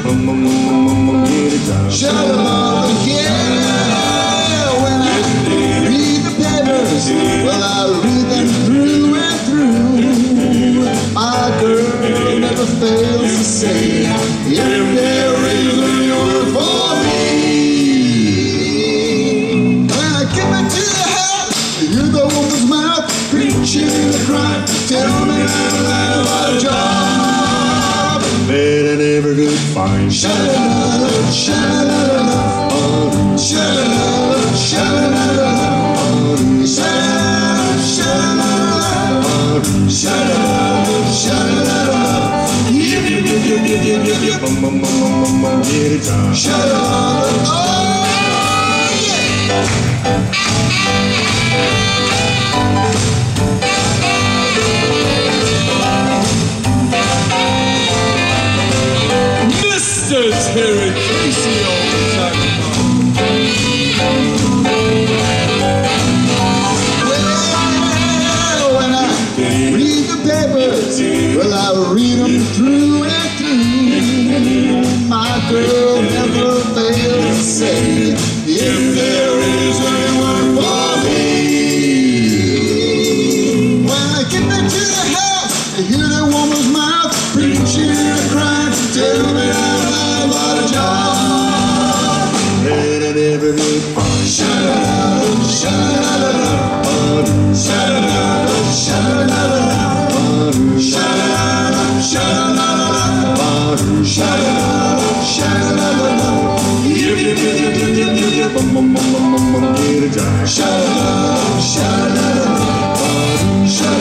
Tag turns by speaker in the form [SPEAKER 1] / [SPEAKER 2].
[SPEAKER 1] Sha-la-la, yeah. When I read the papers, well, I read them through and through. My girl never fails to say, if there is any word for me. When I get back to the house, I hear the woman's mouth preaching and crying, tell me I'm lying about a job that I never could find. Sha-la-la, sha-la-la-la, sha-la-la, sha-la-la-la, sha-la-la, sha-la-la-la, sha-la-la, sha-la-la-la. Sha-la-la, oh
[SPEAKER 2] Mr. Terry Casey on the saxophone.
[SPEAKER 1] Well, when I read the papers, well, I read them through and through. My girl never fails to say, if there is anyone for me. When I get back to the house, I hear that woman's mouth preaching and crying, tell me I'm lying about a job that I never did find. Sha-la-la, sha-la-la-la, sha-la-la, sha-la-la-la, sha-la-la, sha-la-la-la, sha-la-la, sha-la-la-la, sha-la-la, sha-la-la, sha-la-la.